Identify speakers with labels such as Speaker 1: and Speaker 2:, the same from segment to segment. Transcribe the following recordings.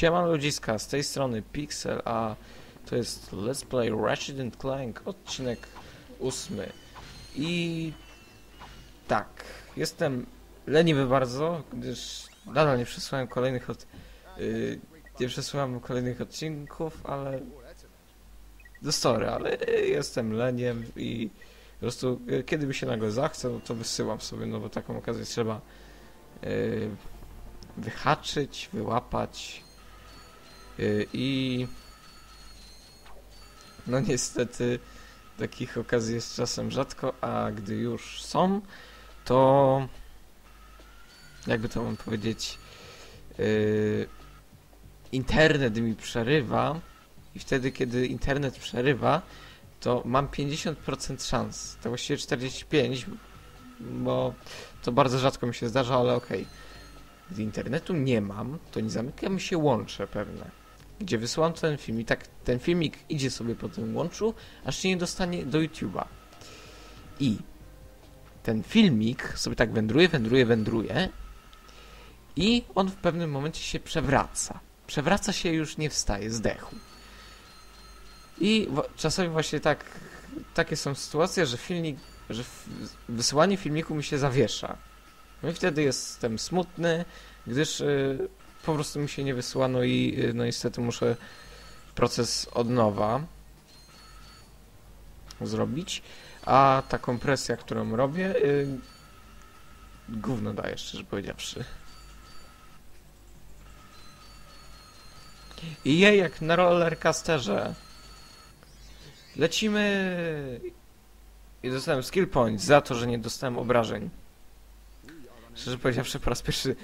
Speaker 1: Siema ludziska, z tej strony Pixel, a to jest Let's Play Ratchet & Clank, odcinek 8. I tak, jestem leniwy bardzo, gdyż nadal nie przesłałem kolejnych odcinków, ale sorry, ale jestem leniem i po prostu kiedy mi się nagle zachce, no to wysyłam sobie, no bo taką okazję trzeba wyhaczyć, wyłapać. I no niestety takich okazji jest czasem rzadko, a gdy już są, to jakby to mam powiedzieć, internet mi przerywa i wtedy kiedy internet przerywa, to mam 50% szans, to właściwie 45%, bo to bardzo rzadko mi się zdarza, ale okej. Gdy internetu nie mam, to nie zamyka mi się łącze pewne, gdzie wysyłam ten film i tak ten filmik idzie sobie po tym łączu, aż się nie dostanie do YouTube'a. I ten filmik sobie tak wędruje i on w pewnym momencie się przewraca. Przewraca się, już nie wstaje, zdechł. I czasami właśnie takie są sytuacje, że wysyłanie filmiku mi się zawiesza. No i wtedy jestem smutny, gdyż po prostu mi się nie wysłano i no niestety muszę proces od nowa zrobić. A ta kompresja, którą robię, gówno daje, szczerze powiedziawszy. I jej, jak na rollercoasterze. Lecimy i dostałem skill point za to, że nie dostałem obrażeń. Szczerze powiedziawszy, po raz pierwszy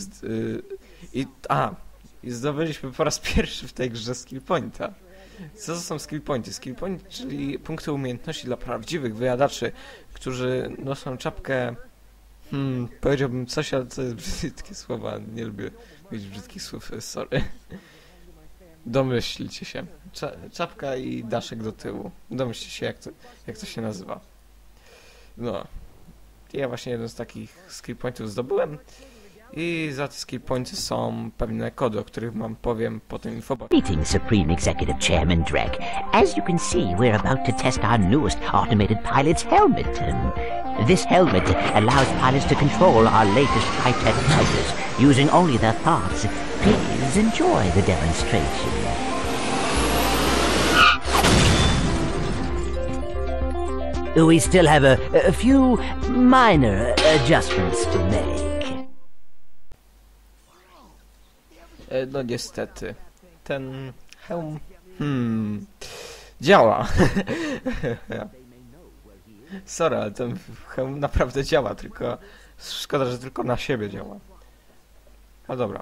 Speaker 1: i zdobyliśmy po raz pierwszy w tej grze skill pointa. Co to są skill pointy? Skill point, czyli punkty umiejętności dla prawdziwych wyjadaczy, którzy noszą czapkę, powiedziałbym coś, ale to jest brzydkie słowa, nie lubię mówić brzydkich słów, sorry. Domyślcie się. Czapka i daszek do tyłu. Domyślcie się, jak to się nazywa. No. Ja właśnie jeden z takich skill pointów zdobyłem i za te skill pointy są pewne kody, o których wam powiem po tym infoboxie.
Speaker 2: Greetings, Supreme Executive Chairman Drek. As you can see, we're about to test our newest automated pilot's helmet. This helmet allows pilots to control our latest high-tech fighters using only their thoughts. Please enjoy the demonstration. We still have a few minor adjustments to make.
Speaker 1: No niestety, ten hełm działa. Sorry, ale ten hełm naprawdę działa, tylko szkoda, że tylko na siebie działa. A dobra.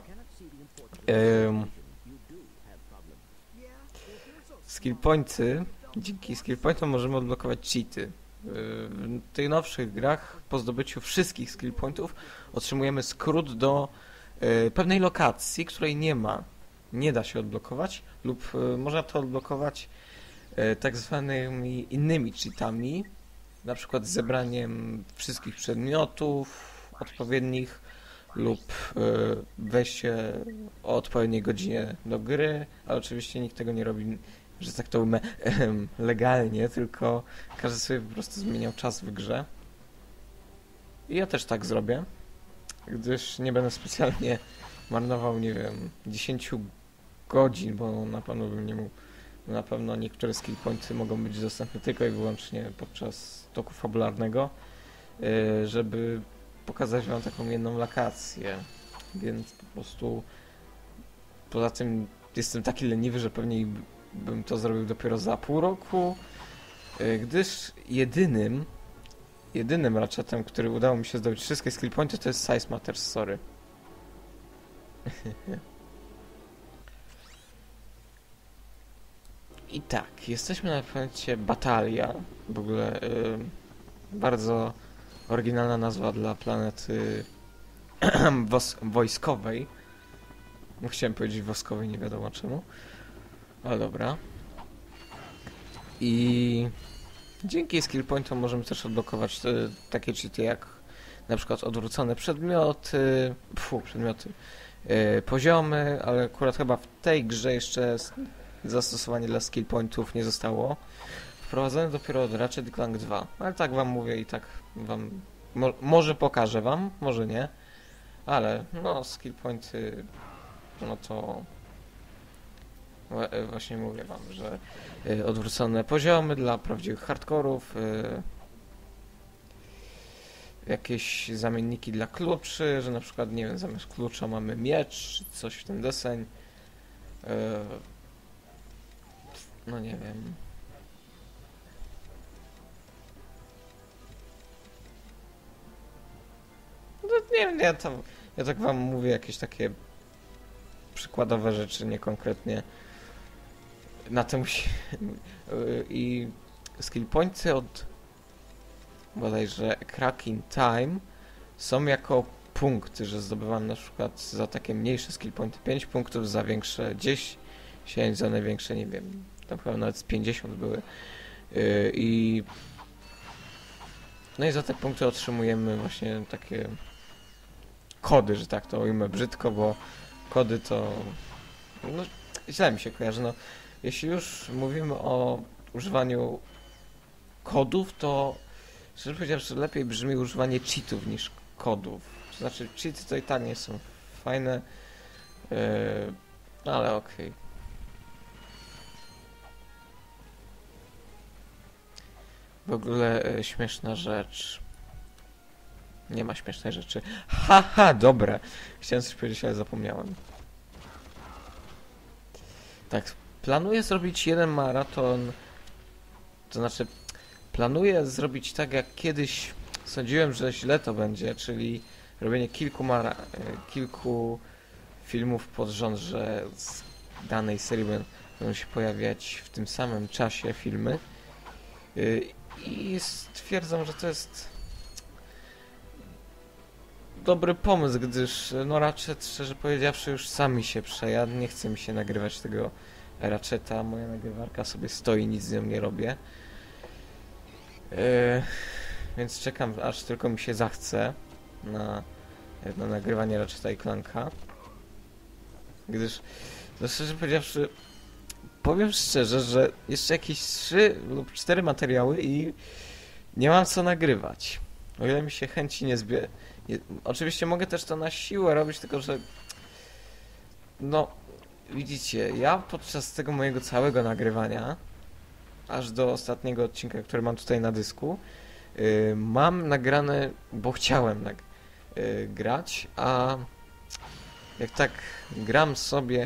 Speaker 1: Skill pointy. Dzięki skill pointom możemy odblokować cheaty. W tych nowszych grach po zdobyciu wszystkich skill pointów otrzymujemy skrót do pewnej lokacji, której nie da się odblokować, lub można to odblokować tak zwanymi innymi cheatami, na przykład zebraniem wszystkich przedmiotów odpowiednich lub wejście o odpowiedniej godzinie do gry, ale oczywiście nikt tego nie robi, że tak to ujmę, legalnie, tylko każdy sobie po prostu zmieniał czas w grze. I ja też tak zrobię, gdyż nie będę specjalnie marnował, nie wiem, 10 godzin, bo na pewno bym nie mógł. Na pewno niektóre skill pointy mogą być dostępne tylko i wyłącznie podczas toku fabularnego, żeby pokazać wam taką jedną lokację. Więc po prostu poza tym jestem taki leniwy, że pewnie bym to zrobił dopiero za pół roku, gdyż jedynym ratchetem, który udało mi się zdobyć wszystkie skill pointy, to jest Size Matters, sorry. I tak, jesteśmy na planecie Batalia, w ogóle bardzo oryginalna nazwa dla planety wojskowej. Chciałem powiedzieć woskowej, nie wiadomo czemu. Ale dobra. I dzięki skill pointom możemy też odblokować takie cheaty jak na przykład odwrócone przedmioty, poziomy, ale akurat chyba w tej grze jeszcze zastosowanie dla skill pointów nie zostało wprowadzone dopiero od Ratchet Clank 2, ale tak wam mówię i tak wam może pokażę wam, może nie, ale no skill pointy, no to właśnie mówię wam, że odwrócone poziomy dla prawdziwych hardkorów, jakieś zamienniki dla kluczy, że na przykład, nie wiem, zamiast klucza mamy miecz, czy coś w ten deseń. No nie wiem. No nie wiem, ja tak wam mówię jakieś takie przykładowe rzeczy, nie konkretnie. Na tym i skill pointsy od bodajże Cracking Time są jako punkty, że zdobywam na przykład za takie mniejsze skill pointy 5 punktów, za większe 10, za największe nie wiem, tam chyba nawet z 50 były. No i za te punkty otrzymujemy właśnie takie kody, że tak to ujmę brzydko, bo kody to no źle mi się kojarzy, no jeśli już mówimy o używaniu kodów, to szczerze powiedziawszy lepiej brzmi używanie cheatów niż kodów. To znaczy cheaty to i tak nie są fajne, no ale okej. W ogóle śmieszna rzecz. Nie ma śmiesznej rzeczy. Haha, dobra. Chciałem coś powiedzieć, ale zapomniałem. Tak, planuję zrobić jeden maraton. To znaczy, planuję zrobić tak, jak kiedyś sądziłem, że źle to będzie, czyli robienie kilku filmów pod rząd, że z danej serii będą się pojawiać w tym samym czasie filmy. I stwierdzam, że to jest dobry pomysł, gdyż no Ratchet, szczerze powiedziawszy, już sami się przejadł. Nie chce mi się nagrywać tego Ratcheta. Moja nagrywarka sobie stoi, nic z nią nie robię. Więc czekam, aż tylko mi się zachce na nagrywanie Ratcheta i Clanka. Gdyż, no szczerze powiedziawszy, powiem szczerze, że jeszcze jakieś 3 lub 4 materiały i nie mam co nagrywać. O ile mi się chęci nie zbie... Oczywiście mogę też to na siłę robić, tylko że... No, widzicie, ja podczas tego mojego całego nagrywania, aż do ostatniego odcinka, który mam tutaj na dysku, mam nagrane, bo chciałem grać, a jak tak gram sobie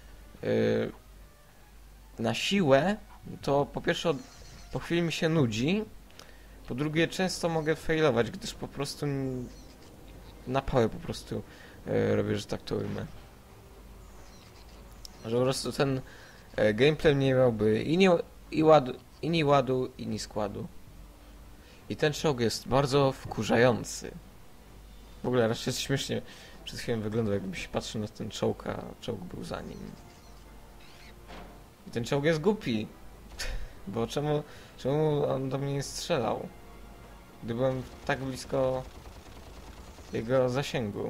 Speaker 1: na siłę, to po pierwsze po chwili mi się nudzi, po drugie często mogę failować, gdyż po prostu na pałę po prostu robię, że tak to ujmę. Że po prostu ten gameplay nie miałby inni ładu, inni składu. I ten czołg jest bardzo wkurzający. W ogóle raczej śmiesznie przed chwilą wyglądał, jakby się patrzył na ten czołg, a czołg był za nim. I ten czołg jest głupi. Bo czemu on do mnie nie strzelał? Gdy byłem tak blisko jego zasięgu.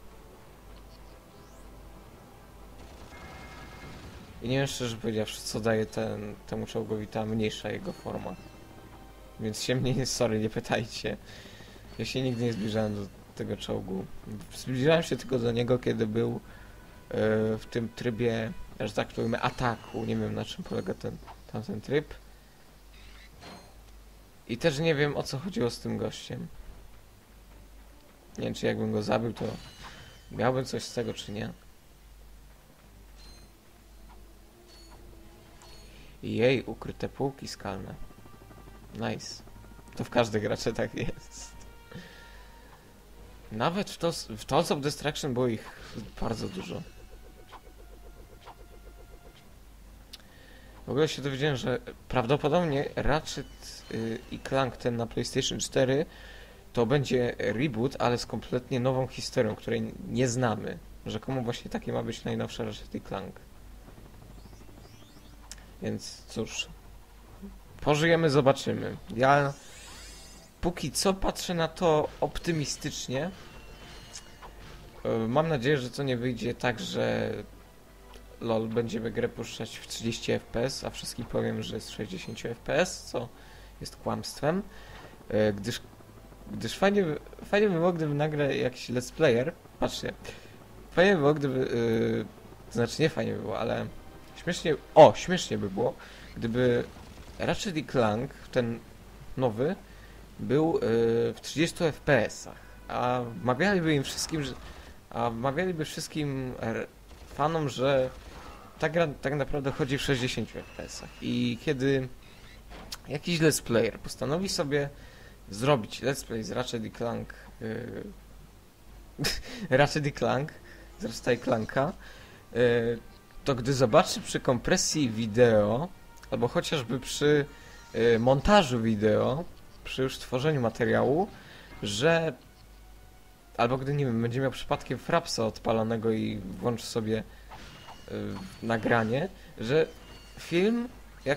Speaker 1: I nie wiem, szczerze powiedziawszy, co daje temu czołgowi ta mniejsza jego forma. Więc się mnie, sorry, nie pytajcie. Ja się nigdy nie zbliżałem do tego czołgu. Zbliżałem się tylko do niego, kiedy był w tym trybie, że tak powiem, ataku. Nie wiem, na czym polega tamten tryb. I też nie wiem, o co chodziło z tym gościem. Nie wiem, czy jakbym go zabił, to miałbym coś z tego, czy nie. Jej, ukryte półki skalne. Nice. To w każdej gracze tak jest. Nawet w Tools of Destruction było ich bardzo dużo. W ogóle się dowiedziałem, że prawdopodobnie Ratchet i Clank ten na PlayStation 4 to będzie reboot, ale z kompletnie nową historią, której nie znamy. Rzekomo właśnie takie ma być najnowsze Ratchet i Clank. Więc cóż, pożyjemy, zobaczymy. Ja póki co patrzę na to optymistycznie, Mam nadzieję, że to nie wyjdzie tak, że LOL będziemy grę puszczać w 30 fps, a wszystkim powiem, że jest 60 fps, co jest kłamstwem, gdyż fajnie by było, gdyby nagle jakiś let's player, patrzcie, fajnie by było, gdyby, to znaczy nie fajnie by było, ale śmiesznie by było, gdyby Ratchet & Clank, ten nowy, był w 30 fps-ach, a wmawialiby wszystkim fanom, że ta gra tak naprawdę chodzi w 60 fps-ach i kiedy jakiś let's player postanowi sobie zrobić let's play z Ratchet & Clank Ratchet & Clank z Ratchet & Clanka, to gdy zobaczy przy kompresji wideo albo chociażby przy montażu wideo, przy już tworzeniu materiału, że albo gdy, nie wiem, będzie miał przypadkiem Frapsa odpalonego i włączy sobie nagranie, że film, jak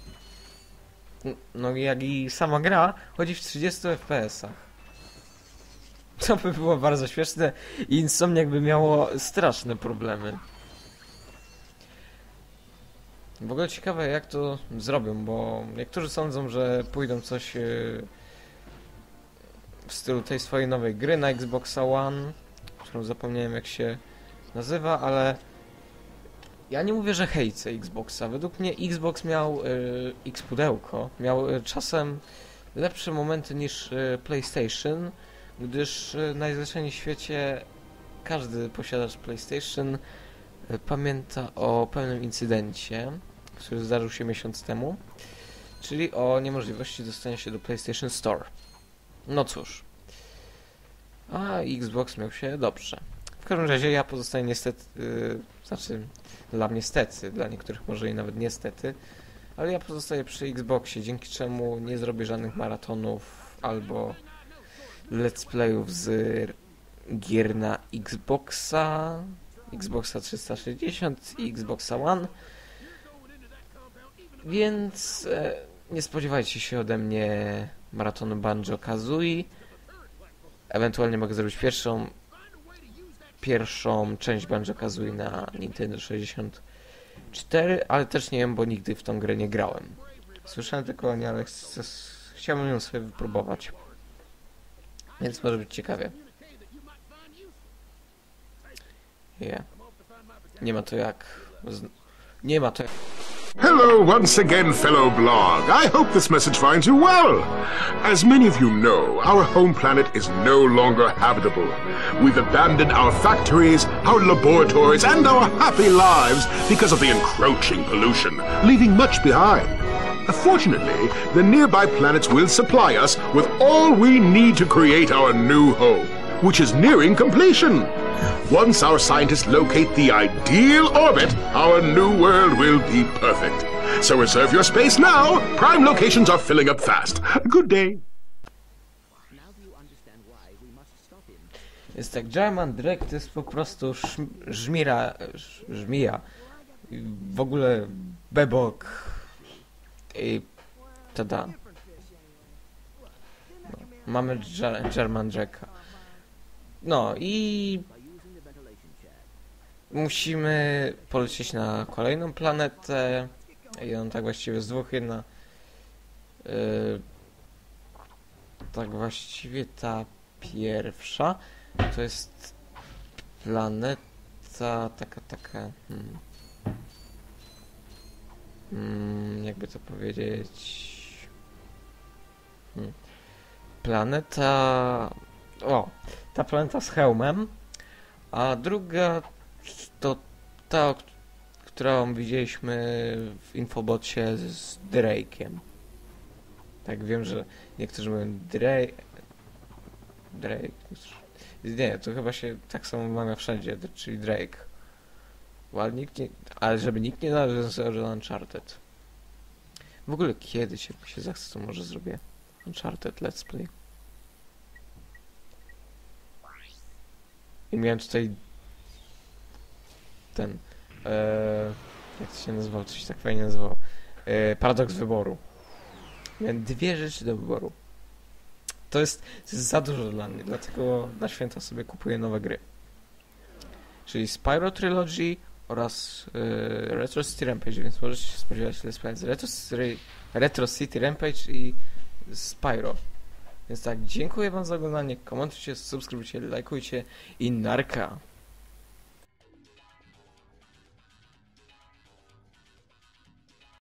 Speaker 1: i sama gra, chodzi w 30 fps-ach. To by było bardzo śmieszne i Insomniac by miało straszne problemy. W ogóle ciekawe, jak to zrobią, bo niektórzy sądzą, że pójdą coś w stylu tej swojej nowej gry na Xboxa One, którą zapomniałem jak się nazywa, ale ja nie mówię, że hejcę Xboxa. Według mnie Xbox miał X-pudełko, miał czasem lepsze momenty niż PlayStation, gdyż najzwyczajniej w świecie każdy posiadacz PlayStation pamięta o pewnym incydencie, który zdarzył się miesiąc temu, czyli o niemożliwości dostania się do PlayStation Store. No cóż, a Xbox miał się dobrze. W każdym razie ja pozostaję niestety, dla mnie stety, dla niektórych może i nawet niestety, ale ja pozostaję przy Xboxie, dzięki czemu nie zrobię żadnych maratonów albo let's playów z gier na Xboxa 360 i Xboxa One, więc nie spodziewajcie się ode mnie maratonu Banjo-Kazooie. Ewentualnie mogę zrobić pierwszą część Banjo-Kazooie na Nintendo 64, ale też nie wiem, bo nigdy w tą grę nie grałem. Słyszałem tylko o niej, ale chciałbym ją sobie wypróbować. Więc może być ciekawie. Nie ma to jak...
Speaker 3: Hello once again, fellow blog. I hope this message finds you well. As many of you know, our home planet is no longer habitable. We've abandoned our factories, our laboratories, and our happy lives because of the encroaching pollution, leaving much behind. Fortunately, the nearby planets will supply us with all we need to create our new home, which is nearing completion. Once our scientists locate the ideal orbit, our new world will be perfect. So reserve your space now. Prime locations are filling up fast. Good day.
Speaker 1: Jest tak, German Drake to jest po prostu żmija. W ogóle bebok i tada. No, mamy German Drake'a. No i musimy polecieć na kolejną planetę. I on tak właściwie z dwóch, jedna tak właściwie ta pierwsza to jest planeta taka jakby to powiedzieć, ta planeta z hełmem, a druga to ta, którą widzieliśmy w infobocie z Drake'iem. Tak, wiem, że niektórzy mówią Drake. Nie, to chyba się tak samo wymawia wszędzie, czyli Drake. Ale żeby nikt nie nawiązał do Uncharted. W ogóle kiedyś, jak mi się zachce, to może zrobię Uncharted Let's Play. I miałem tutaj ten jak to się nazywało? Coś tak fajnie nazywało. Paradoks wyboru. Miałem dwie rzeczy do wyboru. To jest za dużo dla mnie, dlatego na święta sobie kupuję nowe gry. czyli Spyro Trilogy oraz Retro City Rampage, więc możecie się spodziewać let's play z Retro City Rampage i Spyro. Więc tak, dziękuję wam za oglądanie, komentujcie, subskrybujcie, lajkujcie i narka!